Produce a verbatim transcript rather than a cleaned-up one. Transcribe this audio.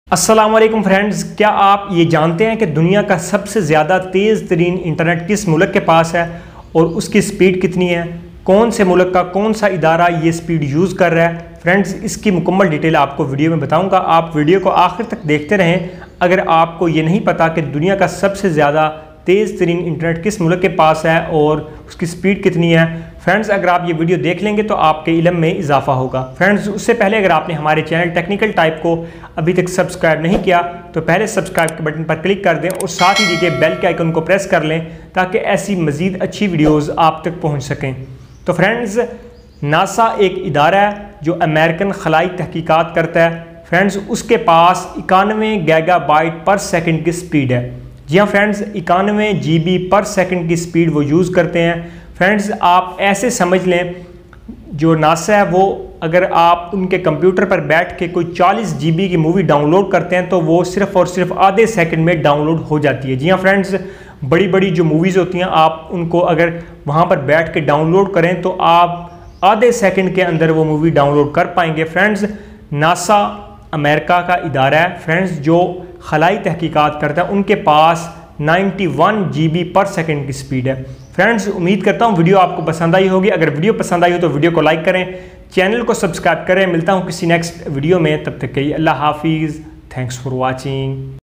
अस्सलाम वालेकुम फ्रेंड्स, क्या आप ये जानते हैं कि दुनिया का सबसे ज़्यादा तेज़ तरीन इंटरनेट किस मुल्क के पास है और उसकी स्पीड कितनी है? कौन से मुल्क का कौन सा इदारा ये स्पीड यूज़ कर रहा है? फ्रेंड्स, इसकी मुकम्मल डिटेल आपको वीडियो में बताऊंगा। आप वीडियो को आखिर तक देखते रहें। अगर आपको ये नहीं पता कि दुनिया का सबसे ज़्यादा तेज़ तरीन इंटरनेट किस मुल्क के पास है और उसकी स्पीड कितनी है, फ्रेंड्स अगर आप ये वीडियो देख लेंगे तो आपके इल्म में इजाफा होगा। फ्रेंड्स, उससे पहले अगर आपने हमारे चैनल टेक्निकल टाइप को अभी तक सब्सक्राइब नहीं किया तो पहले सब्सक्राइब के बटन पर क्लिक कर दें और साथ ही दिए बेल के आइकन को प्रेस कर लें ताकि ऐसी मज़ीद अच्छी वीडियोज़ आप तक पहुँच सकें। तो फ्रेंड्स, नासा एक इदारा है जो अमेरिकन खलाई तहकीकात करता है। फ्रेंड्स, उसके पास इक्यानवे गीगाबाइट पर सेकंड की स्पीड है। जी हाँ फ्रेंड्स, इक्यानवे जी बी पर सेकंड की स्पीड वो यूज़ करते हैं। फ्रेंड्स, आप ऐसे समझ लें जो नासा है वो अगर आप उनके कंप्यूटर पर बैठ के कोई चालीस जी बी की मूवी डाउनलोड करते हैं तो वो सिर्फ और सिर्फ आधे सेकंड में डाउनलोड हो जाती है। जी हाँ फ्रेंड्स, बड़ी बड़ी जो मूवीज़ होती हैं आप उनको अगर वहाँ पर बैठ के डाउनलोड करें तो आप आधे सेकंड के अंदर वो मूवी डाउनलोड कर पाएंगे। फ्रेंड्स, नासा अमेरिका का इदारा है फ्रेंड्स जो खलाई तहकीकात करता है। उनके पास इक्यानवे जी बी पर सेकंड की स्पीड है। फ्रेंड्स, उम्मीद करता हूँ वीडियो आपको पसंद आई होगी। अगर वीडियो पसंद आई हो तो वीडियो को लाइक करें, चैनल को सब्सक्राइब करें। मिलता हूँ किसी नेक्स्ट वीडियो में, तब तक के लिए अल्लाह हाफिज़। Thanks for watching.